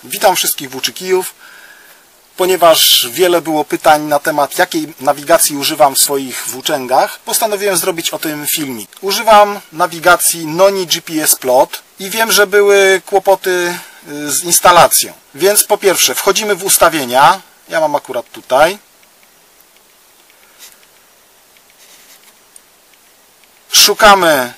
Witam wszystkich włóczykijów. Ponieważ wiele było pytań na temat, jakiej nawigacji używam w swoich włóczęgach, postanowiłem zrobić o tym filmik. Używam nawigacji Noni GPS Plot i wiem, że były kłopoty z instalacją. Więc po pierwsze wchodzimy w ustawienia. Ja mam akurat tutaj. Szukamy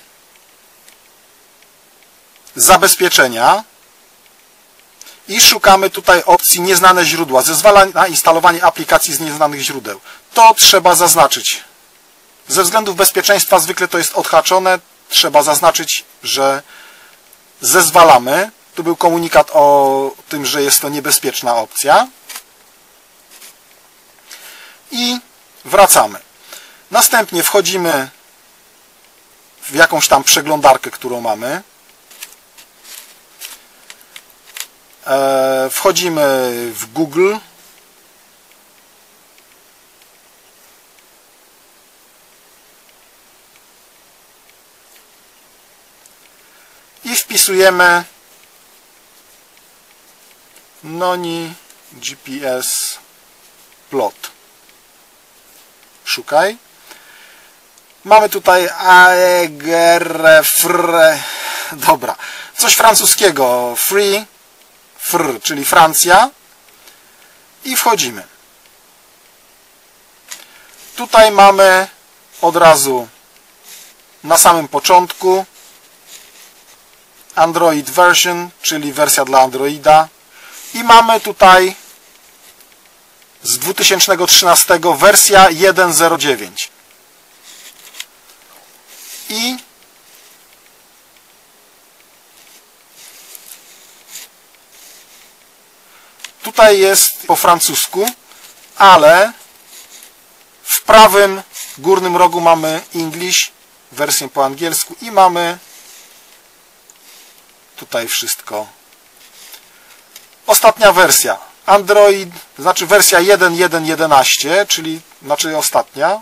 zabezpieczenia. I szukamy tutaj opcji nieznane źródła. Zezwala na instalowanie aplikacji z nieznanych źródeł. To trzeba zaznaczyć. Ze względów bezpieczeństwa zwykle to jest odhaczone. Trzeba zaznaczyć, że zezwalamy. Tu był komunikat o tym, że jest to niebezpieczna opcja. I wracamy. Następnie wchodzimy w jakąś tam przeglądarkę, którą mamy. Wchodzimy w Google. I wpisujemy Noni GPS Plot. Szukaj. Mamy tutaj dobra, coś francuskiego. Free, czyli Francja. I wchodzimy. Tutaj mamy od razu na samym początku Android version, czyli wersja dla Androida. I mamy tutaj z 2013 wersja 1.09. I tutaj jest po francusku, ale w prawym górnym rogu mamy English, wersję po angielsku i mamy tutaj wszystko. Ostatnia wersja Android, znaczy wersja 1.1.11, czyli znaczy ostatnia.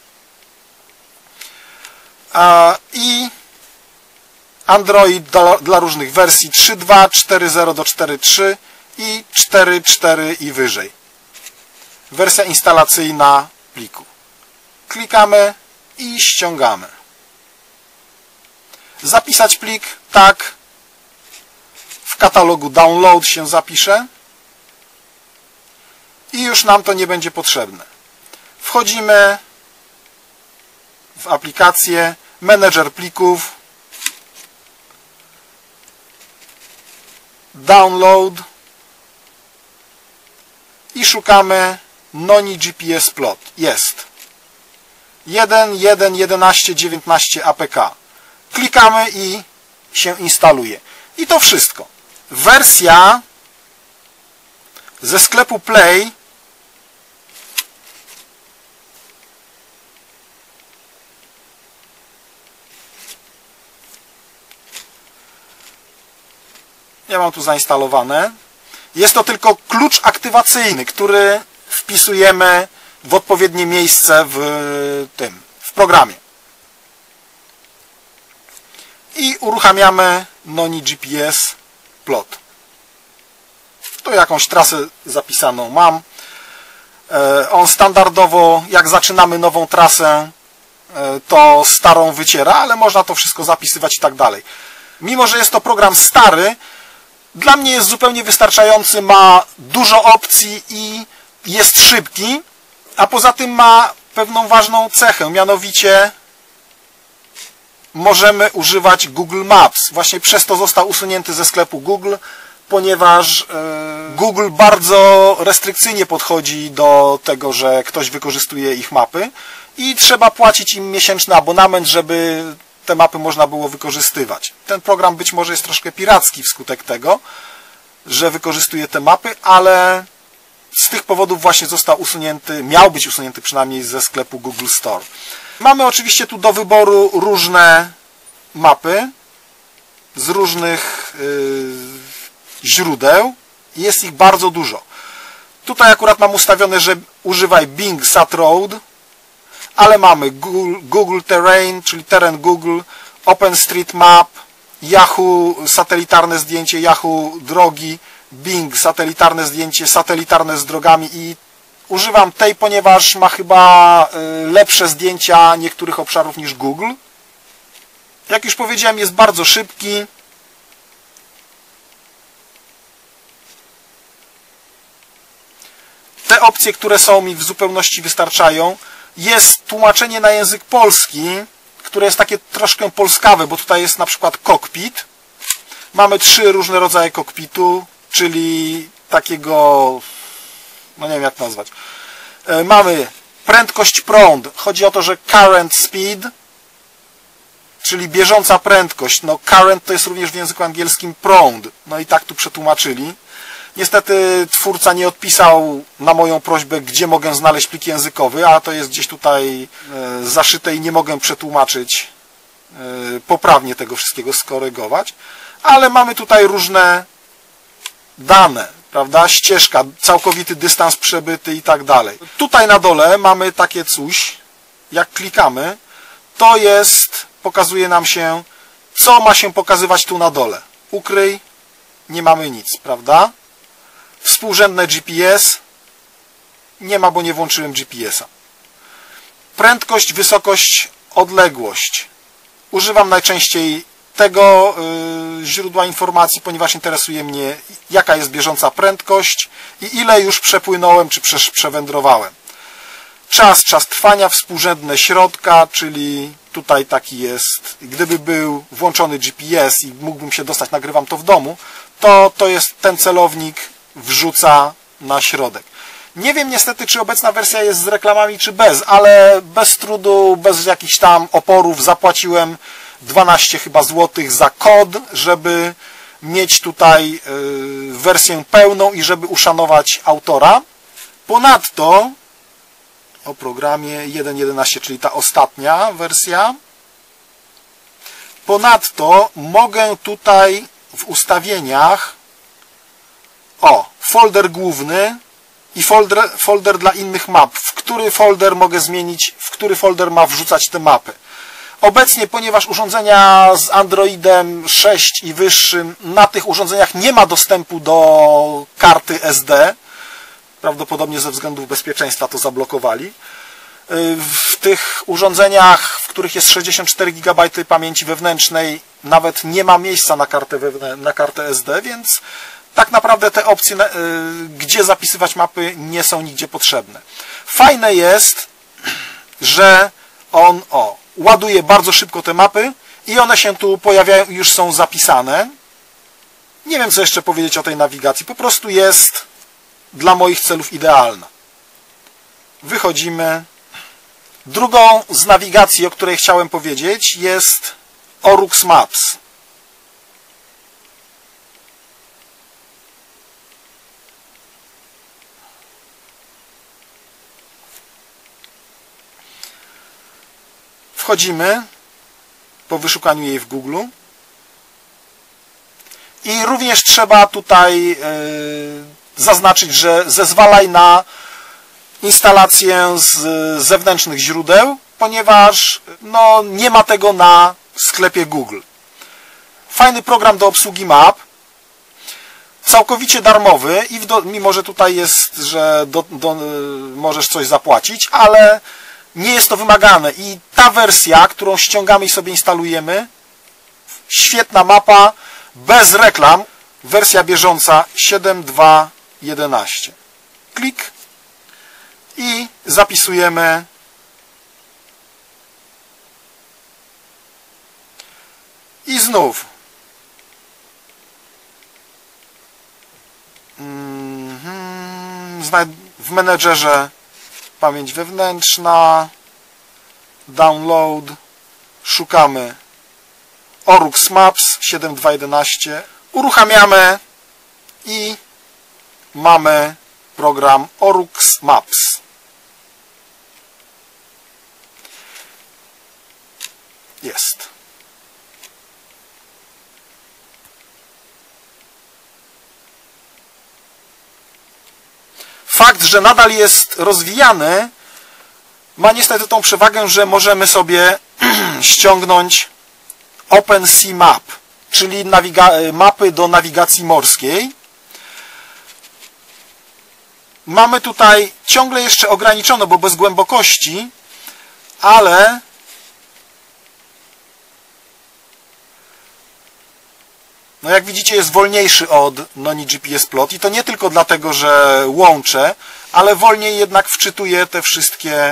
I Android dla różnych wersji 3.2, 4.0 do 4.3 i 4.4 i wyżej. Wersja instalacyjna pliku. Klikamy i ściągamy. Zapisać plik, tak. W katalogu download się zapisze. I już nam to nie będzie potrzebne. Wchodzimy w aplikację, menedżer plików, download i szukamy Noni GPS Plot. Jest 1.1.11.19 APK. Klikamy i się instaluje. I to wszystko. Wersja ze sklepu Play ja mam tu zainstalowane. Jest to tylko klucz aktywacyjny, który wpisujemy w odpowiednie miejsce w programie. I uruchamiamy Noni GPS Plot. Tu jakąś trasę zapisaną mam. On standardowo, jak zaczynamy nową trasę, to starą wyciera, ale można to wszystko zapisywać i tak dalej. Mimo że jest to program stary, dla mnie jest zupełnie wystarczający, ma dużo opcji i jest szybki, a poza tym ma pewną ważną cechę, mianowicie możemy używać Google Maps. Właśnie przez to został usunięty ze sklepu Google, ponieważ Google bardzo restrykcyjnie podchodzi do tego, że ktoś wykorzystuje ich mapy i trzeba płacić im miesięczny abonament, żeby te mapy można było wykorzystywać. Ten program być może jest troszkę piracki wskutek tego, że wykorzystuje te mapy, ale z tych powodów właśnie został usunięty, miał być usunięty przynajmniej ze sklepu Google Store. Mamy oczywiście tu do wyboru różne mapy z różnych źródeł. Jest ich bardzo dużo. Tutaj akurat mam ustawione, że używaj Bing Sat Road, ale mamy Google Terrain, czyli teren Google, OpenStreetMap, Yahoo satelitarne zdjęcie, Yahoo drogi, Bing, satelitarne zdjęcie, satelitarne z drogami i używam tej, ponieważ ma chyba lepsze zdjęcia niektórych obszarów niż Google. Jak już powiedziałem, jest bardzo szybki. Te opcje, które są mi w zupełności wystarczają. Jest tłumaczenie na język polski, które jest takie troszkę polskawe, bo tutaj jest na przykład kokpit. Mamy 3 różne rodzaje kokpitu, czyli takiego, no nie wiem jak nazwać. Mamy prędkość prąd. Chodzi o to, że current speed, czyli bieżąca prędkość. No current to jest również w języku angielskim prąd. No i tak tu przetłumaczyli. Niestety twórca nie odpisał na moją prośbę, gdzie mogę znaleźć plik językowy, a to jest gdzieś tutaj zaszyte i nie mogę przetłumaczyć poprawnie tego wszystkiego, skorygować. Ale mamy tutaj różne dane, prawda? Ścieżka, całkowity dystans przebyty i tak dalej. Tutaj na dole mamy takie coś, jak klikamy, to jest, pokazuje nam się, co ma się pokazywać tu na dole. Ukryj, nie mamy nic, prawda? Współrzędne GPS, nie ma, bo nie włączyłem GPS-a. Prędkość, wysokość, odległość. Używam najczęściej tego źródła informacji, ponieważ interesuje mnie, jaka jest bieżąca prędkość i ile już przepłynąłem, czy przewędrowałem. Czas trwania, współrzędne środka, czyli tutaj taki jest, gdyby był włączony GPS i mógłbym się dostać, nagrywam to w domu, to jest ten celownik, wrzuca na środek. Nie wiem niestety, czy obecna wersja jest z reklamami, czy bez, ale bez trudu, bez jakichś tam oporów zapłaciłem 12 chyba złotych za kod, żeby mieć tutaj wersję pełną i żeby uszanować autora. Ponadto o programie 1.11, czyli ta ostatnia wersja. Ponadto mogę tutaj w ustawieniach folder główny i folder dla innych map. W który folder mogę zmienić, w który folder ma wrzucać te mapy. Obecnie, ponieważ urządzenia z Androidem 6 i wyższym, na tych urządzeniach nie ma dostępu do karty SD, prawdopodobnie ze względów bezpieczeństwa to zablokowali. W tych urządzeniach, w których jest 64 GB pamięci wewnętrznej, nawet nie ma miejsca na kartę SD, więc tak naprawdę te opcje, gdzie zapisywać mapy, nie są nigdzie potrzebne. Fajne jest, że on ładuje bardzo szybko te mapy i one się tu pojawiają i już są zapisane. Nie wiem, co jeszcze powiedzieć o tej nawigacji. Po prostu jest dla moich celów idealna. Wychodzimy. Drugą z nawigacji, o której chciałem powiedzieć, jest Orux Maps. Wchodzimy po wyszukaniu jej w Google i również trzeba tutaj zaznaczyć, że zezwalaj na instalację z zewnętrznych źródeł, ponieważ no, nie ma tego na sklepie Google. Fajny program do obsługi map, całkowicie darmowy i mimo, że tutaj jest, że możesz coś zapłacić, ale nie jest to wymagane i ta wersja, którą ściągamy i sobie instalujemy, świetna mapa, bez reklam, wersja bieżąca 7.2.11. Klik i zapisujemy i znów w menedżerze pamięć wewnętrzna, download, szukamy Orux Maps 7.2.11, uruchamiamy i mamy program Orux Maps. Jest. Fakt, że nadal jest rozwijany, ma niestety tą przewagę, że możemy sobie ściągnąć OpenSea Map, czyli mapy do nawigacji morskiej. mamy tutaj ciągle jeszcze ograniczono, bo bez głębokości, ale no jak widzicie jest wolniejszy od Noni GPS Plot i to nie tylko dlatego, że łączę, ale wolniej jednak wczytuje te wszystkie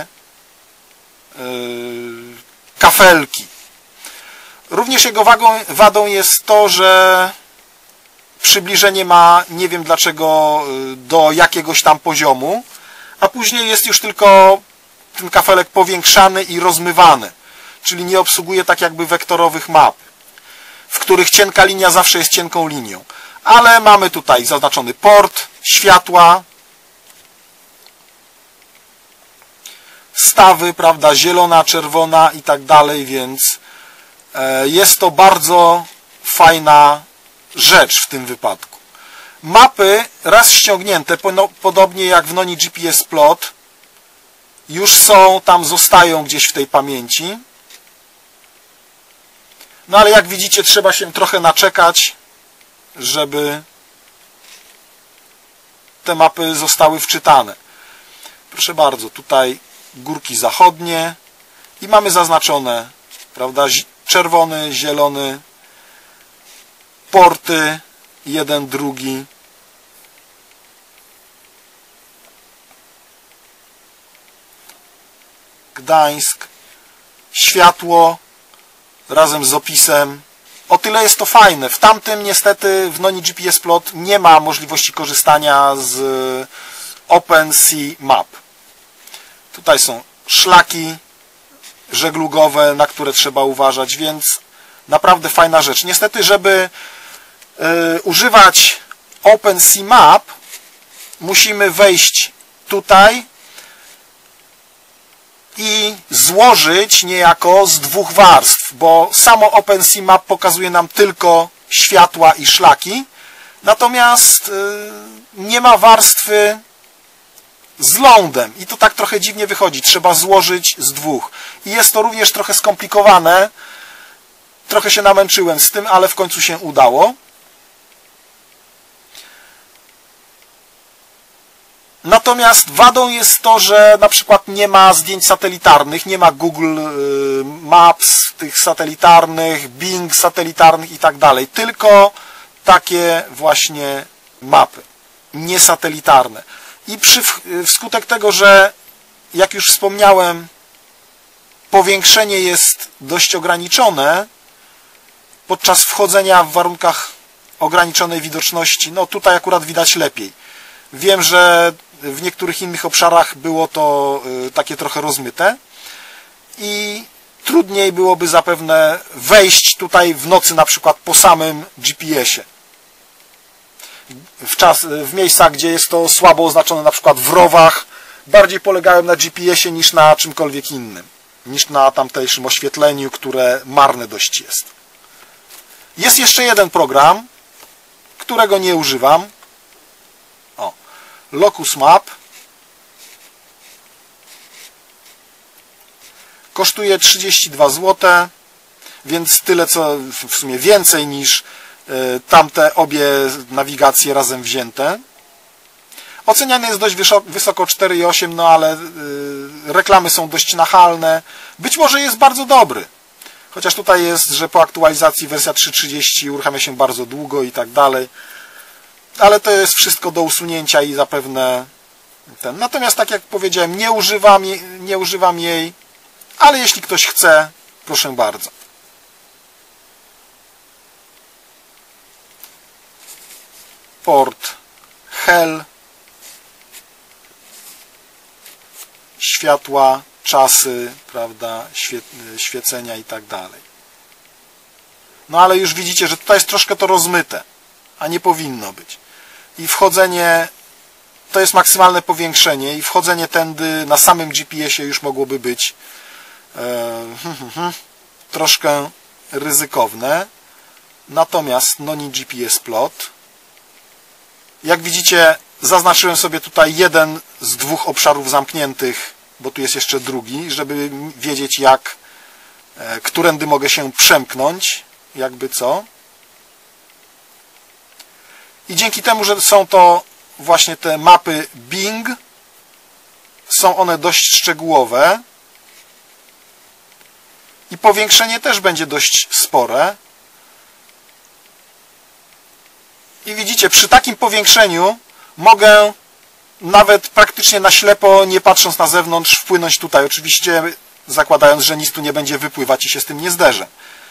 kafelki. Również jego wadą jest to, że przybliżenie ma, nie wiem dlaczego, do jakiegoś tam poziomu, a później jest już tylko ten kafelek powiększany i rozmywany, czyli nie obsługuje tak jakby wektorowych map, w których cienka linia zawsze jest cienką linią. Ale mamy tutaj zaznaczony port, światła, stawy, prawda, zielona, czerwona i tak dalej, więc jest to bardzo fajna rzecz w tym wypadku. Mapy raz ściągnięte, podobnie jak w Noni GPS Plot, już są, tam zostają gdzieś w tej pamięci. No ale jak widzicie, trzeba się trochę naczekać, żeby te mapy zostały wczytane. Proszę bardzo, tutaj górki zachodnie i mamy zaznaczone, prawda, czerwony, zielony, porty, jeden, drugi. Gdańsk, światło razem z opisem. O tyle jest to fajne. W tamtym niestety w Noni GPS Plot nie ma możliwości korzystania z OpenSea Tutaj są szlaki żeglugowe, na które trzeba uważać, więc naprawdę fajna rzecz. Niestety, żeby używać OpenSea musimy wejść tutaj i złożyć niejako z dwóch warstw, bo samo OpenSea pokazuje nam tylko światła i szlaki, natomiast nie ma warstwy z lądem i to tak trochę dziwnie wychodzi. Trzeba złożyć z dwóch. I jest to również trochę skomplikowane. Trochę się namęczyłem z tym, ale w końcu się udało. Natomiast wadą jest to, że na przykład nie ma zdjęć satelitarnych, nie ma Google Maps tych satelitarnych, Bing satelitarnych i tak dalej. Tylko takie właśnie mapy, niesatelitarne. I wskutek tego, że jak już wspomniałem, powiększenie jest dość ograniczone, podczas wchodzenia w warunkach ograniczonej widoczności, no tutaj akurat widać lepiej. Wiem, że w niektórych innych obszarach było to takie trochę rozmyte i trudniej byłoby zapewne wejść tutaj w nocy na przykład po samym GPS-ie. W miejscach, gdzie jest to słabo oznaczone, na przykład w rowach, bardziej polegałem na GPS-ie niż na czymkolwiek innym, niż na tamtejszym oświetleniu, które marne dość jest. Jest jeszcze jeden program, którego nie używam. O, Locus Map. Kosztuje 32 zł, więc tyle co w sumie więcej niż tamte obie nawigacje razem wzięte. Oceniany jest dość wysoko 4,8, no ale reklamy są dość nachalne. Być może jest bardzo dobry. Chociaż tutaj jest, że po aktualizacji wersja 3.30 uruchamia się bardzo długo i tak dalej. Ale to jest wszystko do usunięcia i zapewne ten. Natomiast tak jak powiedziałem, nie używam jej, ale jeśli ktoś chce, proszę bardzo. Port Hel, światła, czasy, prawda, świecenia i tak dalej. No ale już widzicie, że tutaj jest troszkę to rozmyte, a nie powinno być. I wchodzenie, to jest maksymalne powiększenie i wchodzenie tędy na samym GPS-ie już mogłoby być troszkę ryzykowne. Natomiast Noni GPS Plot, jak widzicie, zaznaczyłem sobie tutaj jeden z dwóch obszarów zamkniętych, bo tu jest jeszcze drugi, żeby wiedzieć, którędy mogę się przemknąć, jakby co. I dzięki temu, że są to właśnie te mapy Bing. Są one dość szczegółowe i powiększenie też będzie dość spore. I widzicie, przy takim powiększeniu mogę nawet praktycznie na ślepo, nie patrząc na zewnątrz, wpłynąć tutaj. Oczywiście zakładając, że nic tu nie będzie wypływać i się z tym nie zderzę.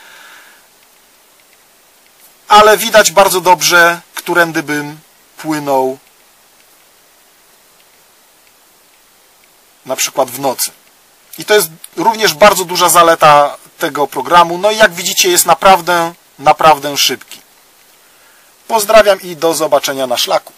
Ale widać bardzo dobrze, którędy bym płynął na przykład w nocy. I to jest również bardzo duża zaleta tego programu. No i jak widzicie, jest naprawdę szybki. Pozdrawiam i do zobaczenia na szlaku.